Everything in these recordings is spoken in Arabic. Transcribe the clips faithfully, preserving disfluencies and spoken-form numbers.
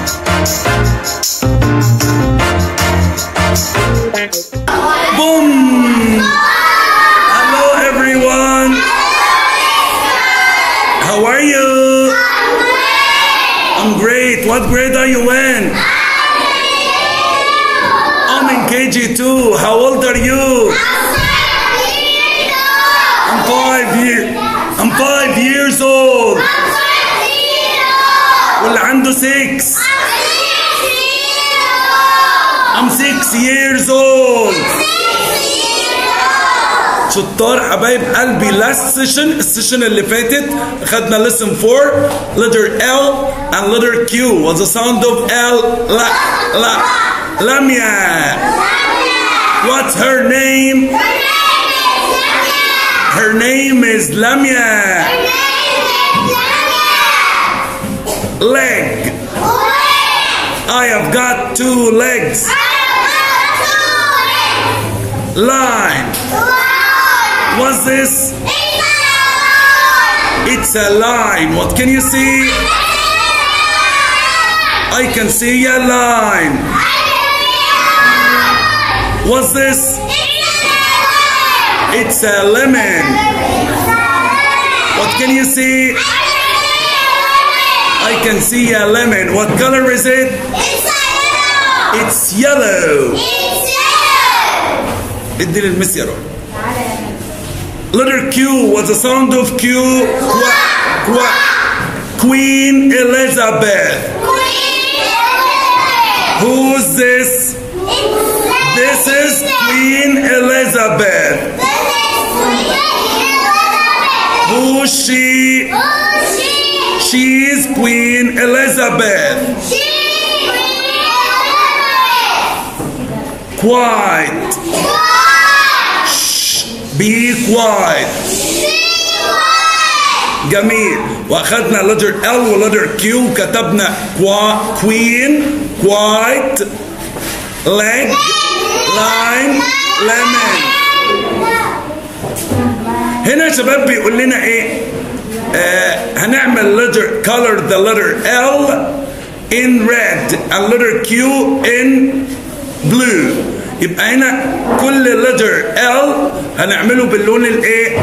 Boom! Hello everyone! How are you? I'm great. What grade are you in? I'm in K G two. How old are you? I'm five years. I'm five years old. واللي عنده six. I'm six years old. شطار حبايب قلبي. last session السيشن اللي فاتت خدنا lesson four letter L and letter Q. What's the sound of L? La la Lamia. What's her name? Her name is Lamia. Leg. I have got two legs. Line. What's this? It's a line. What can you see? I can see a line. What's this? It's a lemon. What can you see? I can see a lemon. What color is it? It's yellow. ادي للمس يا روح. Letter Q. What's the sound of Q? Qua, qua. Queen Elizabeth. Who's this? This is Queen Elizabeth. Who's she? She's Queen Elizabeth. Quiet. Be quiet. جميل. واخدنا letter L و letter Q وكتبنا queen, quiet, leg, line, lemon. هنا يا شباب بيقول لنا ايه؟ آه هنعمل letter color the letter L in red and letter Q in blue. يبقى هنا كل letter L هنعمله باللون الايه؟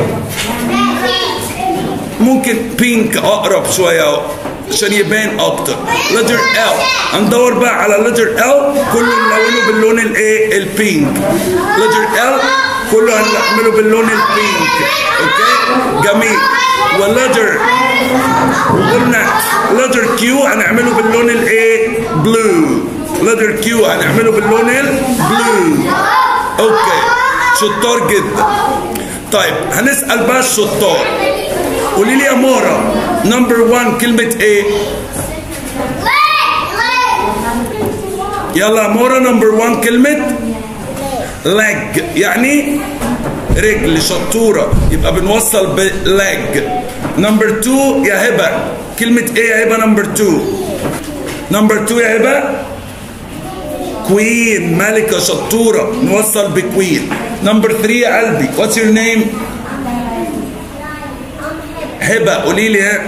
ممكن بينك اقرب شويه عشان يبان اكتر. letter L هندور بقى على letter L كله نلونه باللون الايه؟ البينك. letter L كله هنعمله باللون البينك. اوكي؟ جميل. والletter قلنا letter Q هنعمله باللون الايه؟ بلو. letter Q هنعمله باللون البلو. اوكي شطار جدا. طيب هنسأل بقى الشطار. قولي لي يا مورا نمبر واحد كلمة ايه؟ يلا يا مورا نمبر واحد كلمة leg يعني رجل. شطورة. يبقى بنوصل بleg. نمبر اتنين يا هبة كلمة ايه يا هبة نمبر اتنين؟ نمبر اتنين يا هبة كوين ملكة. شطورة. نوصل بكوين. نمبر ثلاثة يا قلبي what's your name؟ هبة قولي لي ها.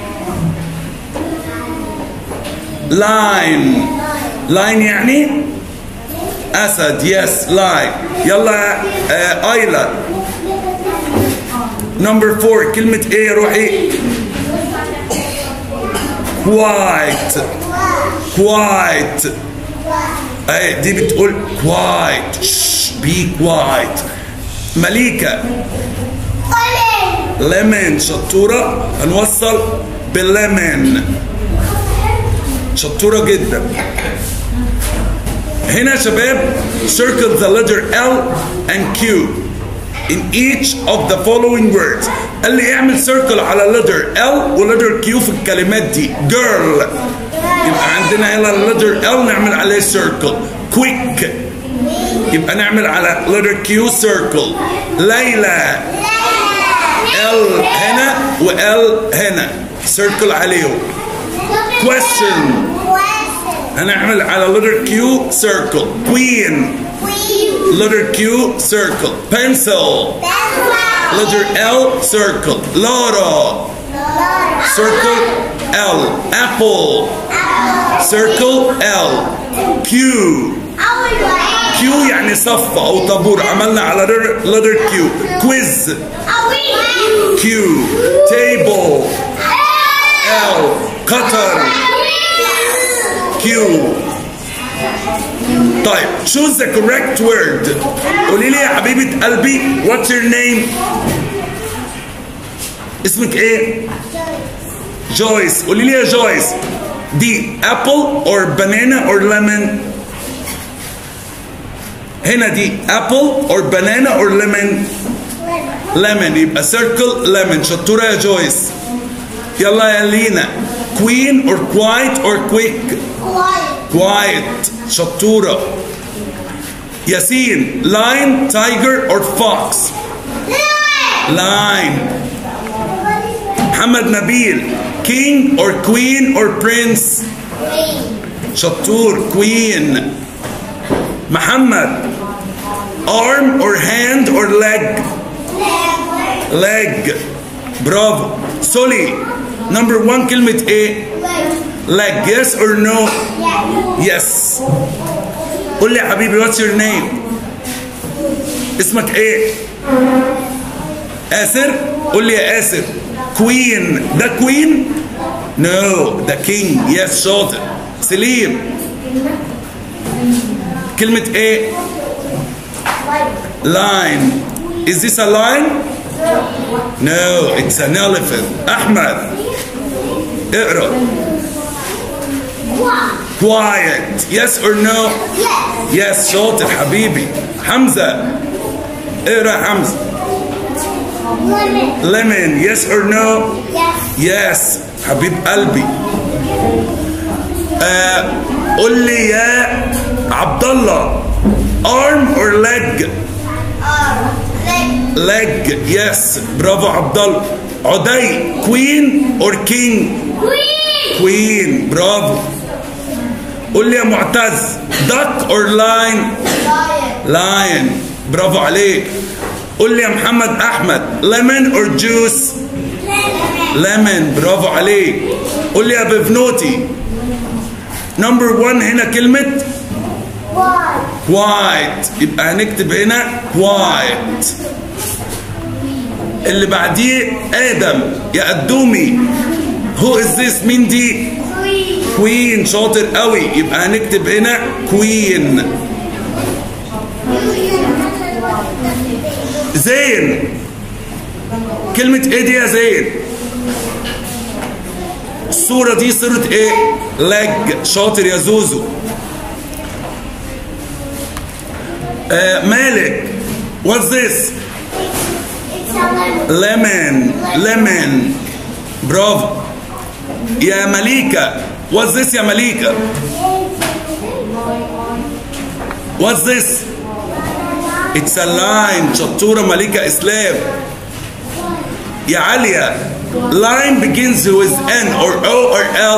لاين. لاين يعني أسد. يس لاين. يلا آه ايلا. نمبر أربعة كلمة ايه يا روحي؟ quiet. quiet. ايه دي بتقول quiet. be quiet. مليكة lemon. شطورة. هنوصل بالليمون. شطورة جدا. هنا يا شباب circle the letter L and Q in each of the following words. قال لي اعمل circle على letter L و letter Q في الكلمات دي. girl يبقى عندنا هنا letter L نعمل عليه circle. quick يبقى نعمل على letter Q circle. ليلى L هنا و L هنا circle عليهم. question هنعمل على letter Q circle. queen letter Q circle. pencil letter L circle. Laura circle L. apple circle L. Q. Q يعني صف أو طابور. عملنا على letter Q. quiz. Q. table. L. قطر. Q. طيب choose the correct word. قولي لي يا حبيبة قلبي what's your name؟ اسمك ايه؟ جويس. قولي لي يا جويس دي apple or banana or lemon؟ هنا دي apple or banana or lemon؟ lemon. يبقى circle lemon. شطورة يا جويس. يلا يا لينا queen or quiet or quick؟ quiet. شطورة. ياسين lion tiger or fox؟ lion. محمد نبيل king or queen or prince؟ شطور queen. محمد arm or hand or leg؟ leg. برافو. سولي number one كلمة ايه؟ leg. yes or no؟ yes. قول لي يا حبيبي what's your name؟ اسمك ايه؟ آسر. قول لي يا آسر queen ده queen؟ no ده king. yes شاطر. سليم كلمة ايه؟ lion. is this a lion؟ no it's an elephant. أحمد اقرأ. quiet. yes or no؟ yes شاطر حبيبي. حمزة اقرأ يا حمزة. lemon. lemon. yes or no؟ yes. yes حبيب قلبي. آه قول لي يا عبد الله arm or leg؟ leg. leg. yes برافو عبد الله. عدي queen or king؟ queen. queen. برافو. قول لي يا معتز duck or lion؟ lion. lion. برافو عليك. قول لي يا محمد احمد lemon or juice؟ lemon. lemon. برافو عليك. قول لي يا بفنوتي نمبر واحد هنا كلمة white. white. يبقى هنكتب هنا white. اللي بعديه آدم يا قدومي who is this؟ مين دي؟ queen. queen. شاطر قوي. يبقى هنكتب هنا queen. زين كلمة ايه دي يا زين؟ الصورة دي صورة ايه؟ leg. شاطر يا زوزو. آه مالك what's this؟ lemon. lemon. برافو. يا مليكة what's this يا مليكة؟ what's this؟ it's a line. شطورة مليكة إسلام. يا عليا line begins with N or O or L؟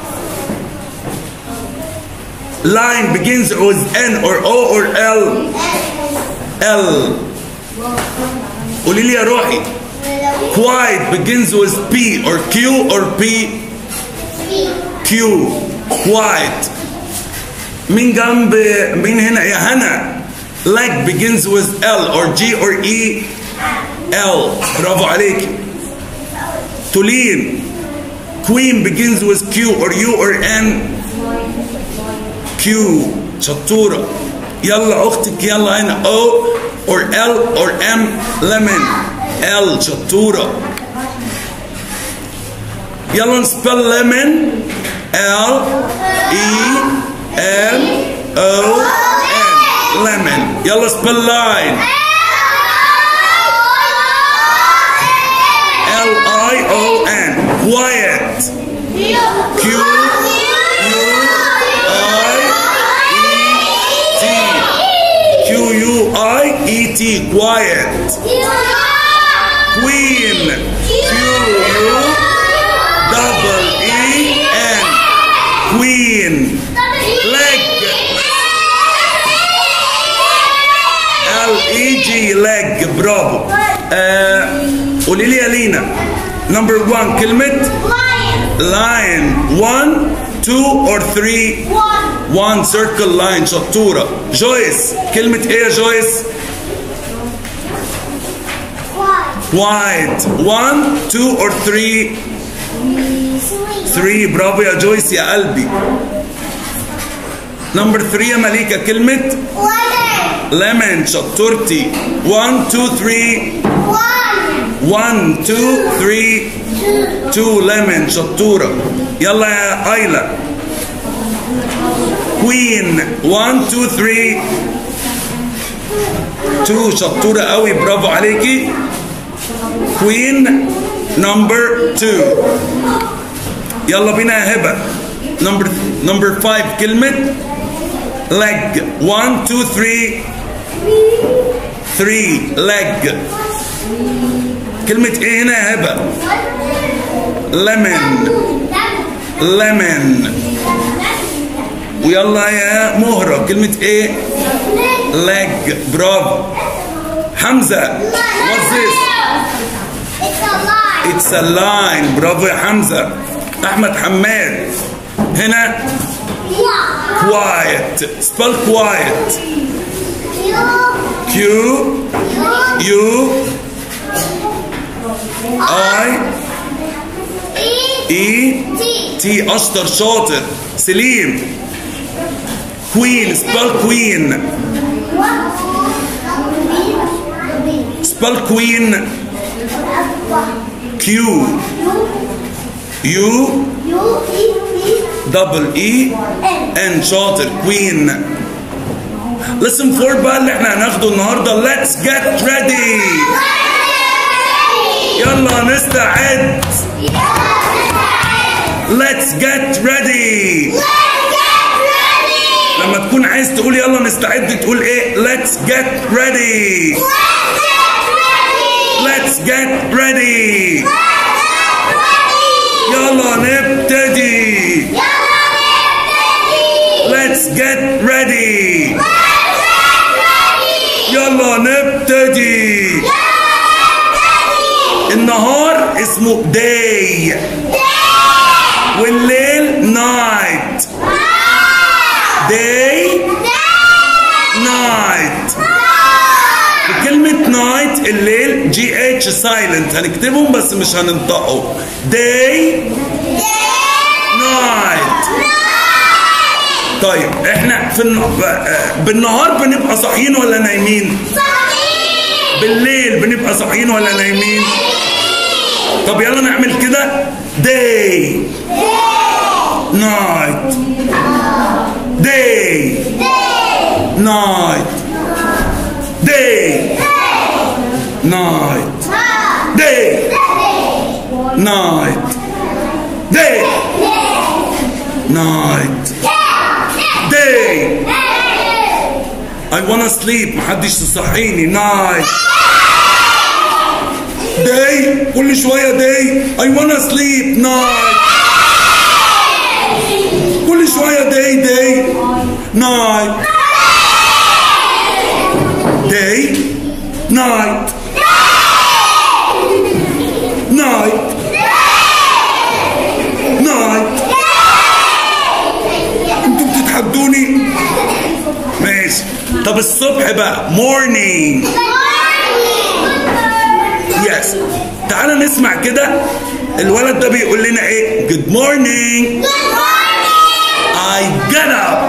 line begins with N or O or L؟ L. قولي لي يا روحي quiet begins with P or Q or P؟ Q. quiet. مين جنب مين هنا يا هنا؟ leg begins with L or G or E؟ L. برافو عليكي. تولين queen begins with Q or U or N؟ Q. شطورة. يلا أختك يلا هنا O or L or M؟ lemon. L. شطورة. يلا نسبل lemon L E M O N. lemon. يلا سبل line L I O N. quiet. Q U I E T. Q U I E T. quiet. Queen. Q U double E N. queen. leg. L E G. leg. برافو. آه قولي لي يا لينا نمبر واحد كلمة lion. one two or three One. one circle line. شطورة. جويس كلمة ايه يا جويس؟ White. white. one two or three Three. three. برافو يا جويس يا قلبي. نمبر ثلاثة يا مليكة كلمة Lemon. lemon. شطورتي. one two three One. one two three Two. two lemon. شطورة. يلا يا آيلا. queen one two three two. شطورة قوي برافو عليكي. queen number two. يلا بينا يا هبة. number number five كلمة leg one two three three leg. كلمة ايه هنا يا هبة؟ lemon lemon. ويلا يا مهرة كلمة ايه؟ leg. برافو. حمزة what's this؟ It's a line. it's a line. برافو يا حمزة. أحمد حماد هنا quiet. spell quiet. Q. Q U I E. E T. T. أشطر شاطر. سليم. queen spell queen. spell queen. Q U double E N. شاطر. queen. listen for بقى اللي احنا هناخده النهارده. let's get ready. يلا نستعد. let's get ready. لما تكون عايز تقول يلا نستعد تقول ايه؟ let's get ready. let's get ready. يلا نبتدي. let's get ready. يلا نبتدي. النهار اسمه day والليل night. day night. وكلمة night الليل جي اتش silent هنكتبهم بس مش هننطقهم. day night. طيب احنا في الن... بالنهار بنبقى صاحيين ولا نايمين؟ بالليل بنبقى صاحيين ولا نايمين؟ طب يلا نعمل كده. day night day night day night day night day night day. I wanna sleep. محدش تصحيني. night day. كل شوية day. I wanna sleep. night. كل شوية day day night day night night night. انتوا بتتحدوني. ماشي. طب الصبح بقى morning. يس. تعالى نسمع كده الولد ده بيقول لنا ايه. good morning. I get up.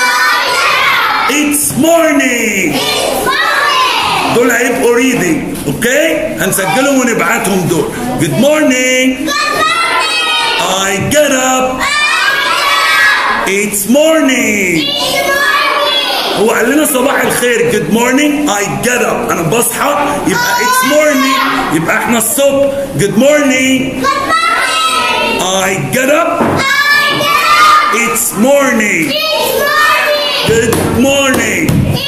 It's morning. دول هيبقوا reading. اوكي هنسجلهم ونبعتهم دول. good morning. I get up. It's morning. هو قال لنا صباح الخير. good morning I get up. انا بصحى يبقى it's morning. يبقى احنا الصبح. good morning I get up. it's morning. good morning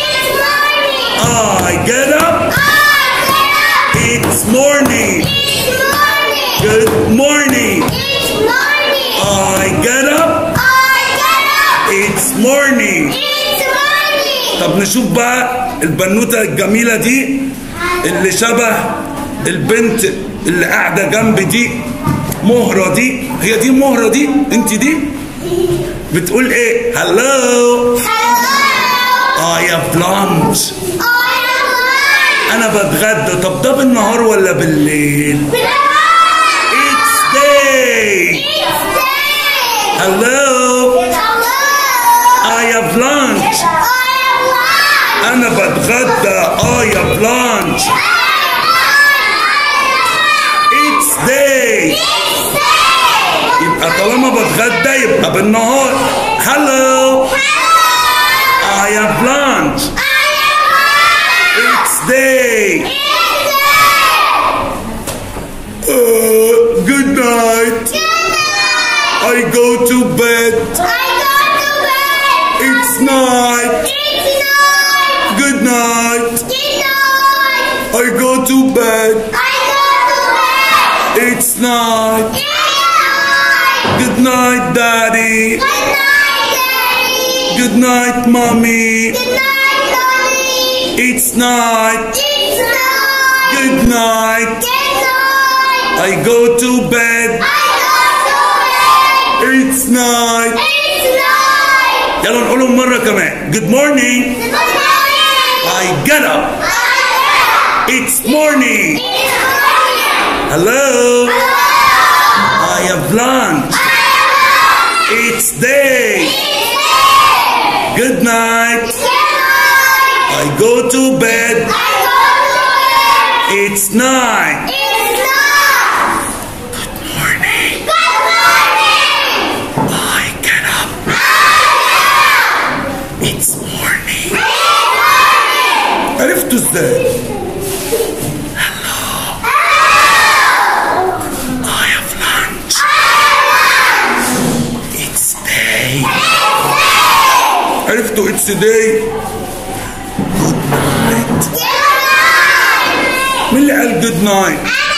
I get up. it's morning. good morning I get up. it's morning. طب نشوف بقى البنوتة الجميلة دي اللي شبه البنت اللي قاعدة جنب دي. مهرة دي. هي دي مهرة دي؟ انت دي؟ بتقول ايه؟ هلو. I have lunch. انا بتغدى. طب ده بالنهار ولا بالليل؟ It's day. Hello. I have lunch. انا بتغدى. I have lunch. It's day. يبقى طالما بتغدى يبقى بالنهار. Hello. I have lunch. It's day. Uh, good night. I go to bed. It's night. Good night. I go to bed. It's night. Good night, Daddy. Good night, Mommy. It's night. Good night. I go to bed. It's night. يلا نقولهم مرة كمان. Good morning. I get up. It's morning. Hello. I have lunch. It's day. Good night. I go to bed. It's night. Good morning. I get up. It's morning. عرفتوا ازاي؟ Hello. I have lunch. It's day. عرفتوا it's day. Good night. مين اللي قال good night؟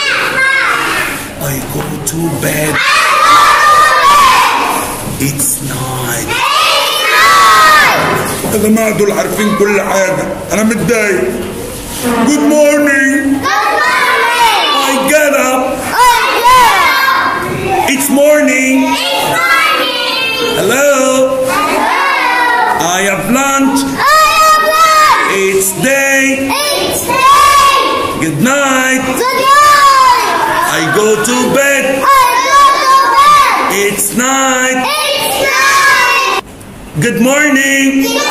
I go to bed. It's night. يا جماعة دول عارفين كل حاجة. أنا متضايق. Good morning. I get up. It's morning. Hello. I have lunch. It's day. Good night. I go to bed. It's night. Good morning.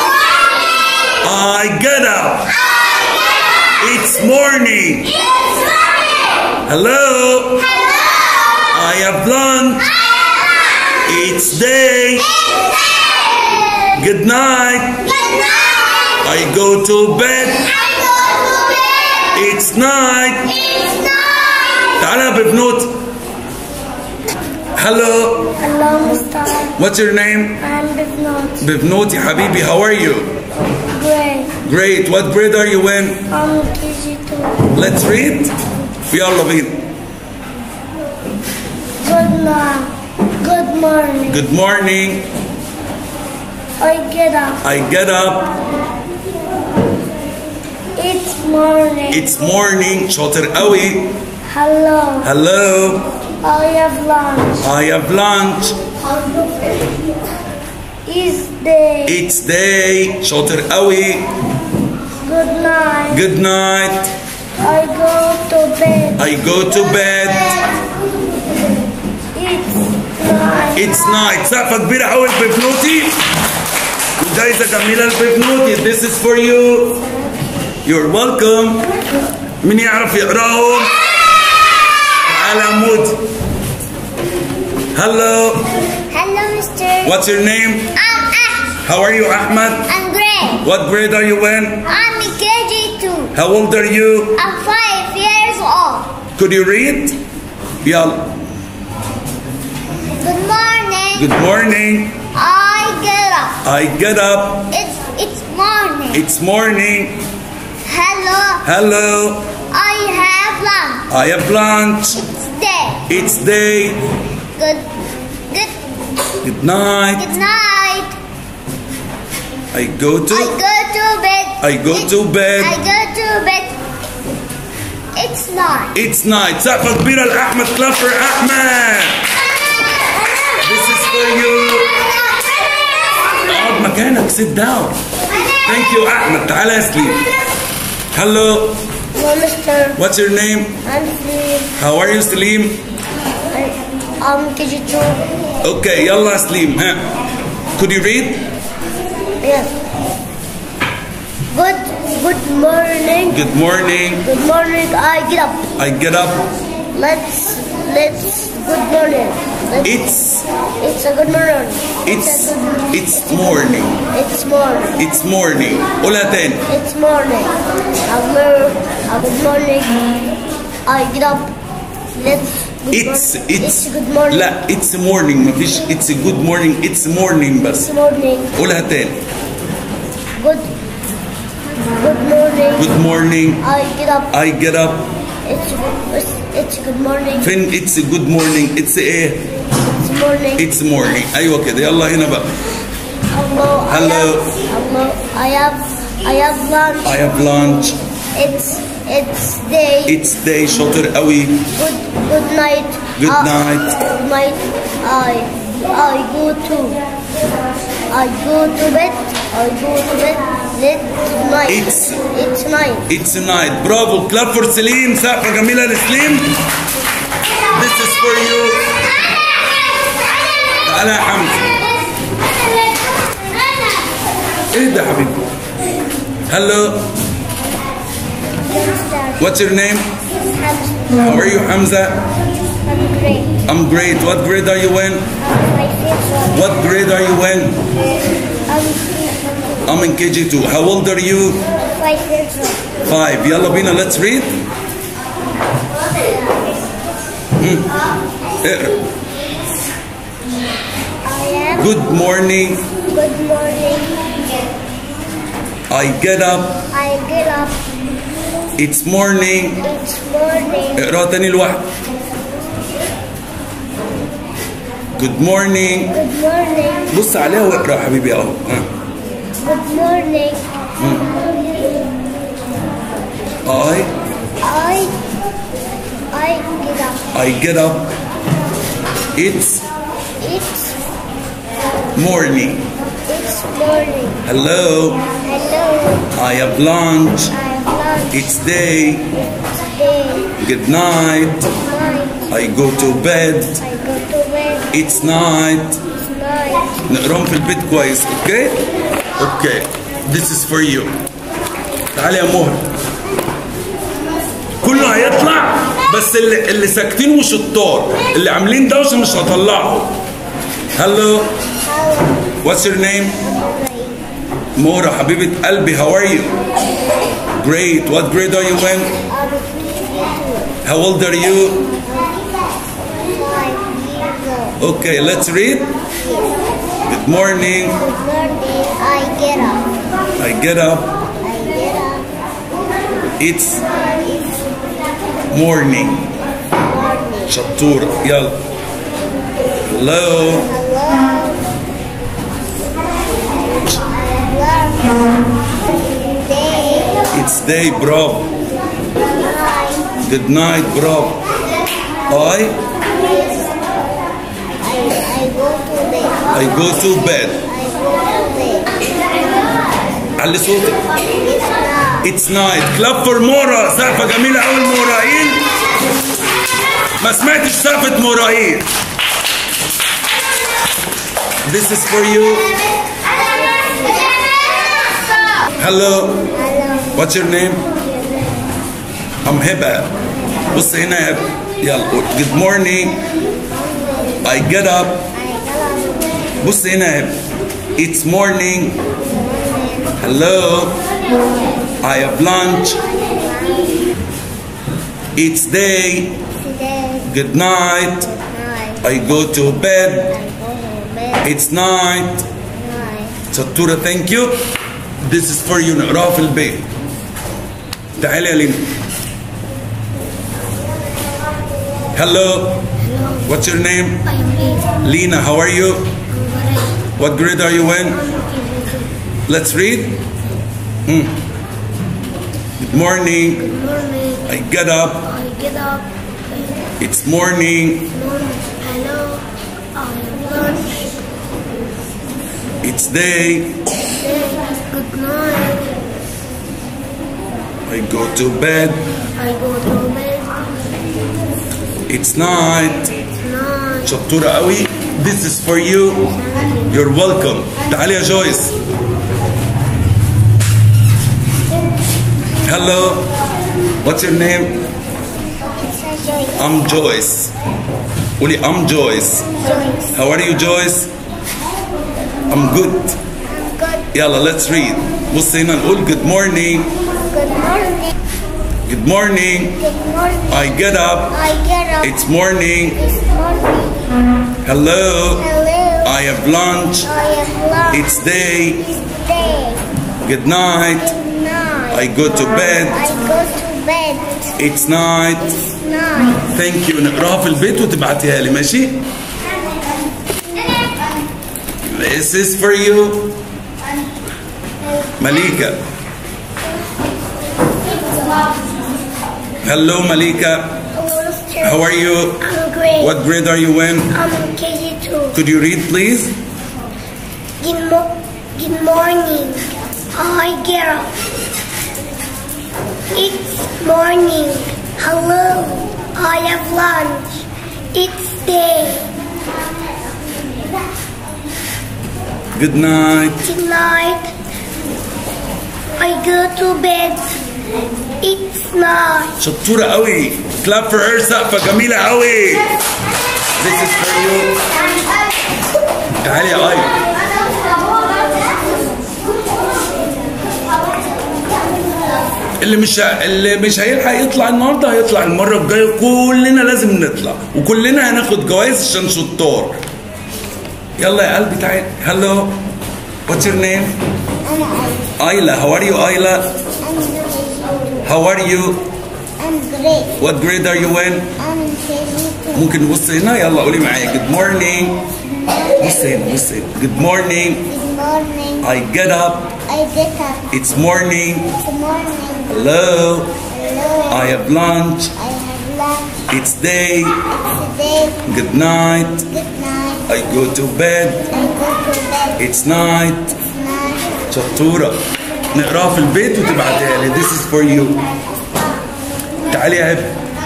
I get up. It's morning. Hello. I have lunch. It's day. Good night. I go to bed. It's night. تعالى يا ببنوتي. Hello. Hello, Mister What's your name? I'm Bivnot. ببنوتي حبيبي. How are you? Great. Great. What grade are you in? I'm K G two. Let's read. يلا بينا. Good night. Good morning. Good morning. I get up. I get up. It's morning. It's morning. شاطر قوي. Hello. Hello. I have lunch. I have lunch. It's day. It's day. شاطر قوي. Good night. Good night. I go to bed. I go to bed. It's night. It's night. سقفة كبيرة قوي لببنوتي. جايزة جميلة لببنوتي. This is for you. You're welcome. مين يعرف يقراهم؟ تعالى مود. Hello. Hello, Mister What's your name? I'm Ahmed. How are you, Ahmed? I'm great. What grade are you in? I'm in K G two. How old are you? I'm five years old. Could you read? يلا. Good morning. Good morning. I get up. I get up. It's it's morning. It's morning. Hello. Hello. I have lunch. I have lunch. It's day. It's day. Good good Good night. good night. I go to. I go to bed. I go It- to bed. I go to bed. It's night. It's night. سقفة كبيرة لأحمد. clap for أحمد. This is for you. sit down. Thank you أحمد. تعالى يا سليم. Hello. Hello, mister. What's your name? I'm Slim. How are you سليم? I'm K G two. Okay يلا يا سليم. ها. Could you read? Yes. Good, good morning. Good morning. Good morning. I get up. I get up. Let's, let's, good morning. Let's, It's, it's a good morning. it's, a good, it's morning. it's morning. It's morning. قولها تاني. It's morning. Hello. Uh, good morning. I get up. Let's. Good It's, morning. it's, It's good morning. لا it's morning مفيش it's a good morning it's morning بس. It's morning. قولها تاني. Good. Good morning. Good morning. I get up. I get up. It's it's, it's good morning. فين it's a good morning it's ايه؟ It's morning. It's morning. أيوة كده يلا هنا بقى. Hello. Hello. I have, hello. I have I have lunch. I have lunch. It's it's day. It's day شاطر قوي. Good good night. Good Uh, night. Good night. I I go to I go to bed. I go to bed. It's night. It's- it's night. It's night. برافو. clap for سليم. سقفة جميلة لسليم. This is for you. تعالى يا حمزة. ايه ده يا حبيبي؟ Hello. What's your name? How are you حمزة? I'm great. I'm great. What grade are you in? My favorite. What grade are you in? I'm I'm in K G two. How old are you? my favorite. Five. يلا بينا let's read. مم. اقرا. I am Good morning. good morning. I get up. I get up. It's morning. It's morning. اقراها تاني لوحدك. Good morning. Good morning. بص عليها واقرا يا حبيبي اهو. ها. Good morning. I I I get up. I get up. It's It's morning. it's morning. Hello. Hello. I have lunch. I have lunch. It's day. Day. Good night. Night. I go to bed. I go to bed. It's night. It's night. نقراهم في البيت كويس. اوكي؟ اوكي. This is for you. تعالي يا مهر. كله هيطلع بس اللي اللي ساكتين وشطار اللي عاملين دوشه مش هطلعهم. Hello. What's your name? مهرة حبيبة قلبي. How are you? Great. What grade are you in? How old are you? Okay, let's read. Good morning. Good morning. I get up. I get up. I get up. It's morning. Morning. شطورة. يلا. Hello. Day. It's day, bravo. Night. Good night, bravo. I I I go to bed. I go to bed. I go to bed. علي صوتك. It's night. It's night. Clap for مورا. سقفة جميلة أوي لموراهيل. ما سمعتش سقفة موراهيل. This is for you. Hello. What's your name? I'm هبة. بص هنا يا هبة. يلا قول. Good morning. I get up. بص هنا يا هبة. It's morning. Hello. I have lunch. It's day. Today. Good night. Night. I go to bed. I go to bed. It's night. Night. شطورة. Thank you. This is for you. نقراها في البيت. تعالي يا لينا. Hello. What's your name? I am Lena. How are you? late. What grade are you in? Let's read. Hmm. Good morning. Good morning. I get up. I get up. It's morning. Morning. Hello. I have lunch. It's day. Day. Good night. I go to bed. I go to bed. It's night. Night. شطورة قوي. This is for you. You're welcome. تعالي يا جويس. Hello. What's your name? I'm Joyce. قولي I'm Joyce. Joyce. How are you, Joyce? I'm good. Good. يلا let's read. بص هنا نقول good morning. Good morning. Good morning. Good morning. I get up. I get up. It's morning. It's morning. Hello. Hello. I have lunch. I have lunch. It's day. It's day. Good night. Good night. I go to bed. I go to bed. It's night. It's night. Thank you. نقراها في البيت وتبعتيها لي ماشي؟ This is for you. Malika. Hello, Malika. How are you? I'm great. What grade are you in? I'm in K G two. Could you read, please? Good, mo- good morning. I get up. It's morning. Hello. I have lunch. It's day. Good night. Good night. I go to bed. It's night. شطورة قوي. Clap for her. سقفة جميلة قوي. This is for you. تعالي يا آي. اللي مش اللي مش هيلحق يطلع النهارده هيطلع المرة الجاية. كلنا لازم نطلع وكلنا هناخد جوائز عشان شطار. يلا يا قلبي تعالي. Hello. What's your name? أنا Ayla. How are you, Ayla? I'm great. How are you? I'm great. What grade are you in? I'm in K G two. ممكن نبص هنا. يلا قولي معايا. Good morning. بص هنا بص هنا. Good morning. Good morning. I get up. I get up. It's morning. It's morning. Hello. Hello. I have lunch. I have lunch. It's day. It's day. Good night. Good night. I go to bed. I go to bed. It's night. Night. شطورة. نقراها في البيت وتبعتها لي. This is for you. تعالي يا هبة.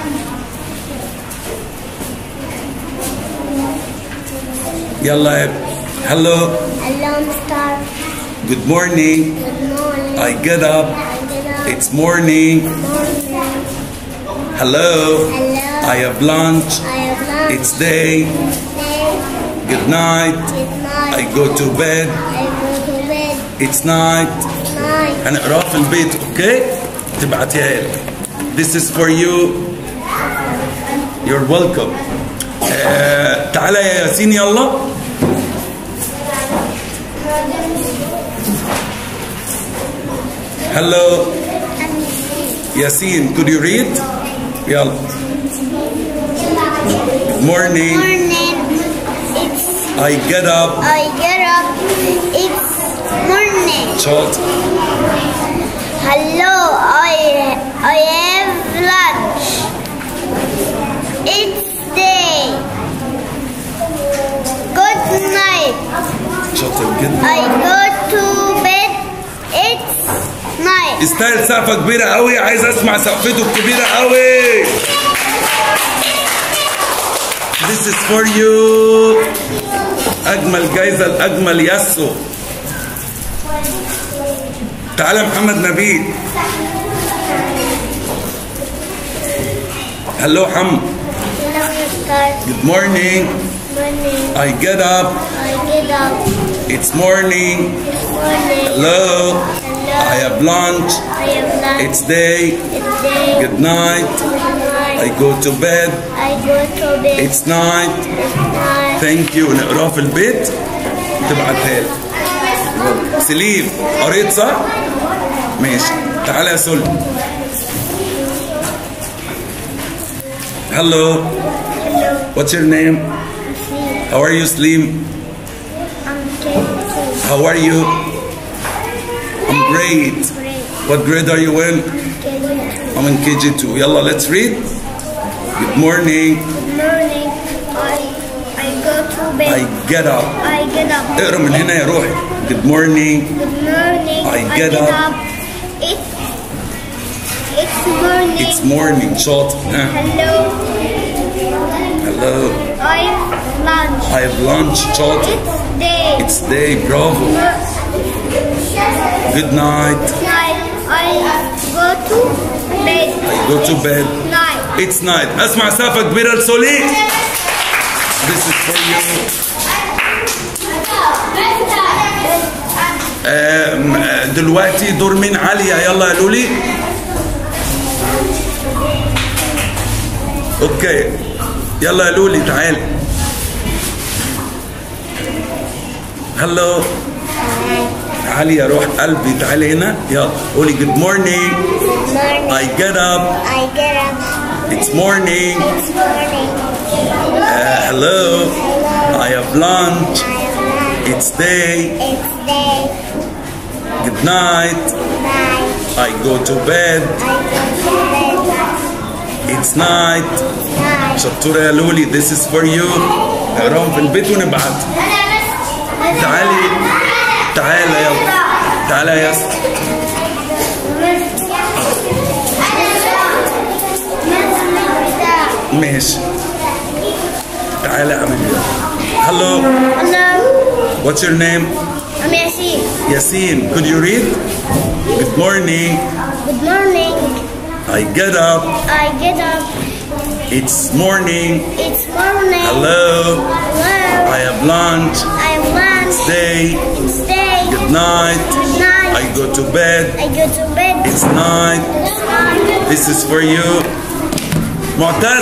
يلا يا هبة. Hello. Alarm star. Good morning. Good morning. I get up. I get up. It's morning. Morning. Hello. Hello. I have lunch. I have lunch. It's day. Day. Good night. Good night. I go to bed. I go to bed. It's night. Night. هنقراها في البيت اوكي؟ تبعتيها لي. This is for you. You're welcome. آه تعالى يا ياسين يلا. Hello. Yasin, could you read? يلا. Good morning. Morning. It's I get up. I get up. It's morning. شاطر. Hello. I I have lunch. It's day. Good night. شاطر جدا. I go to bed. It's night. يستاهل سقفة كبيرة قوي. عايز اسمع سقفته الكبيرة قوي. This is for you. أجمل جايزة لأجمل ياسو. تعالى محمد نبيل. هلو حم. Good morning. Morning. I get up. I get up. It's morning. It's morning. Hello. Hello. I have lunch. I have lunch. It's day. It's day. Good night. Good night. I go to bed. I go to bed. It's night. It's night. Thank you. نقراها في البيت تبعتها لي. سليم قريت صح؟ ماشي. تعالى يا سل. Hello. Hello. What's your name? How are you, Slim? I'm K G two. How are you? I'm great. Great. What grade are you in? K G two. I'm in K G two. Yalla, let's read. Good morning. Good morning. I I go to bed. I get up. I get up. اقرا من هنا يا روحي. Good morning. Good morning. I get up. It, it's morning. It's morning. شاطر. ها. Hello. Hello. I have lunch. I have lunch. شاطر. It's day. It's day. برافو. Good night. Night. I go to bed. I go to bed. Night. It's night. اسمع سقفة كبيرة لسولي. This is for you. آم، آه، دلوقتي دور مين؟ عالية. يلا يا لولي. اوكي يلا يا لولي تعالي. هلو تعالي يا روح قلبي، تعالي هنا. يلا قولي good morning. Morning. I get up. I get up. It's morning. It's morning. Uh, hello. I have lunch. I have lunch. It's day. It's day. Good night. Night. I go to bed. I go to bed. It's night. Night. شطورة يا لولي. This is for you. اقراهم في البيت ونبعت. تعالي تعالى يلا. تعالى يا ياسر. ماشي. تعالى يا حبيبي. Hello. Hello. What's your name? I'm Yasin. Yasin. Could you read? Good morning. Good morning. I get up. I get up. It's morning. It's morning. Hello. Hello. I have lunch. I have lunch. Day. It's day. Good night. Good night. I go to bed. I go to bed. It's night. It's night. This is for you. معتز.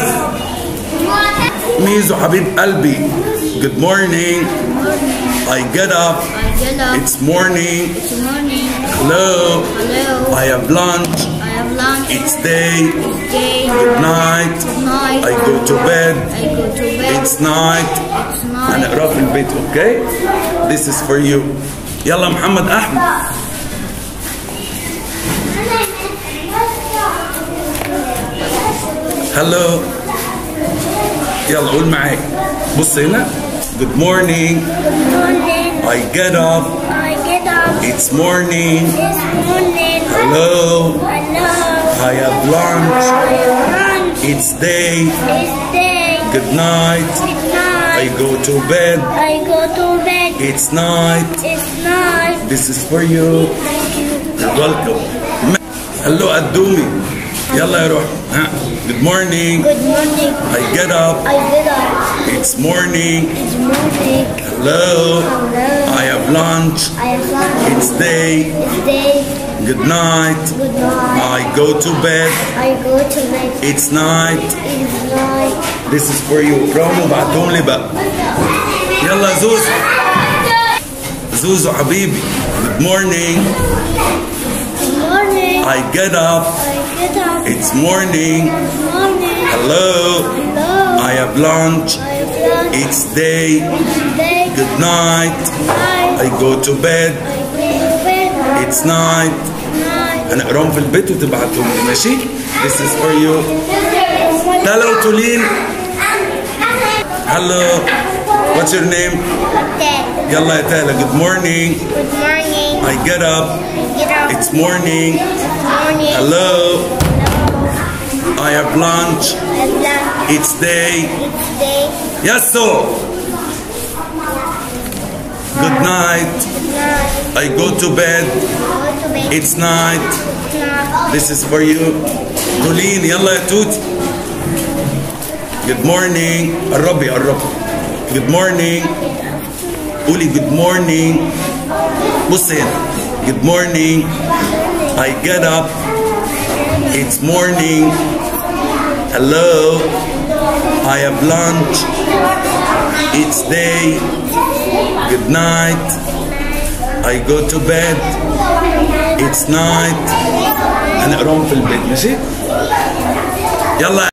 ميزو حبيب قلبي. Good morning. I get up. I get up. It's morning. It's morning. Hello. Hello. I have lunch. I have lunch. It's day. Day. Good night. Good night. I go to bed. I go to bed. It's night. It's night. هنقراه في البيت. اوكي. This is for you. يلا محمد احمد. هلو. يلا قول معايا. بص هنا. Good morning. Good morning. I get up. I get up. It's morning. It's morning. Hello. Hello. I have lunch. I have lunch. It's day. It's day. Good night. Good I night. go to bed. I go to bed. It's night. It's night. This is for you. Thank you. You're welcome. هلو قدومي. يلا يا روح. ها. Good morning. Good morning. I get up. I get up. It's morning. It's morning. Hello. Hello. I have lunch. I have lunch. It's day. It's day. Good night. Good night. I go to bed. I go to bed. It's night. It's night. This is for you. برافو بعتهم لي بقى. يلا زوزو. زوزو حبيبي. Good morning. Good morning. I get up. I get up. It's morning. Good morning. Hello. Hello. I have lunch. I have lunch. It's day. It's day. Good night. Night. I go to bed. I go to bed. It's night. Night. هنقراهم في البيت وتبعتهم لي ماشي؟ This is for you. Hello تولين. Hello. What's your name? Dad. يلا يا تالا. Good morning. Good morning. I get up. Get up. It's morning. It's morning. Hello. I have lunch. I have lunch. It's day. It's day. Yes, so. Good night. Good night. I go to bed. Go to bed. It's night. Night. This is for you. تولين يلا يا توتي. Good morning. قربي قربي. Good morning. قولي good morning. بص هنا. Good morning. I get up. It's morning. Hello. I have lunch. It's day. Good night. I go to bed. It's night. هنقراهم في البيت ماشي؟ يلا